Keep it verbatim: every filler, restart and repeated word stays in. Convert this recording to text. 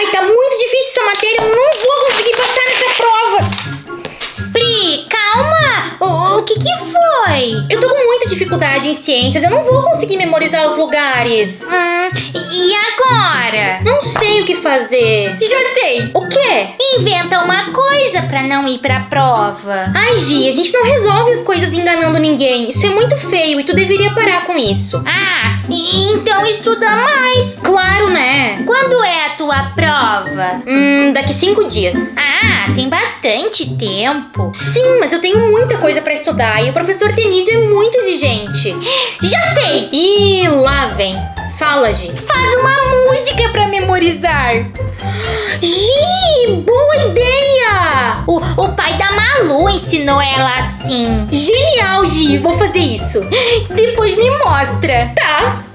Ai, tá muito difícil essa matéria, eu não vou conseguir passar nessa prova. Pri, calma! O, o que que foi? Eu tô com muita dificuldade em ciências, eu não vou conseguir memorizar os lugares. Hum, e agora? Não sei o que fazer. Já sei. O quê? Inventa uma coisa pra não ir pra prova. Ai, Gi, a gente não resolve as coisas enganando ninguém. Isso é muito feio e tu deveria parar com isso. Ah, e- então estuda mais. Claro, né? Quando é a tua prova? Hum, daqui cinco dias. Ah, tem bastante tempo. Sim, mas eu tenho muita coisa pra estudar e o professor Tenísio é muito exigente. Já sei! Ih, lá vem. Fala, Gi. Faz uma música pra memorizar. Gi, boa ideia! O, o pai da Malu ensinou ela assim. Genial, Gi. Vou fazer isso. Depois me mostra. Tá.